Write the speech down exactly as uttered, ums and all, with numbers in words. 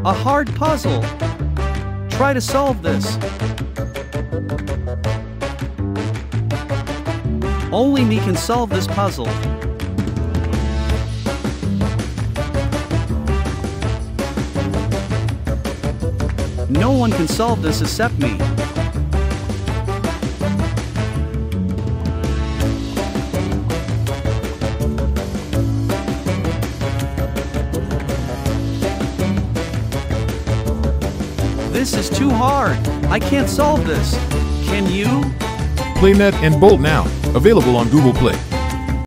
A hard puzzle. Try to solve this. Only me can solve this puzzle. No one can solve this except me. This is too hard. I can't solve this. Can you? Play Nut and Bolt now. Available on Google Play.